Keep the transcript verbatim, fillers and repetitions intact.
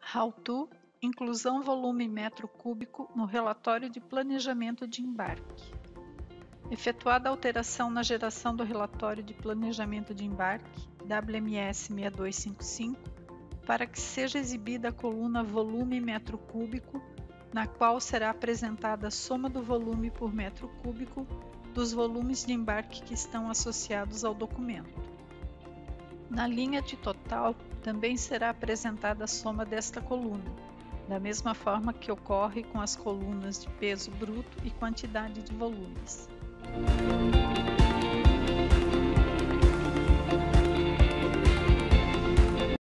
How to Inclusão volume metro cúbico no relatório de planejamento de embarque. Efetuada a alteração na geração do relatório de planejamento de embarque, W M S seis dois cinco cinco, para que seja exibida a coluna volume metro cúbico, na qual será apresentada a soma do volume por metro cúbico dos volumes de embarque que estão associados ao documento. Na linha de total, também será apresentada a soma desta coluna, da mesma forma que ocorre com as colunas de peso bruto e quantidade de volumes.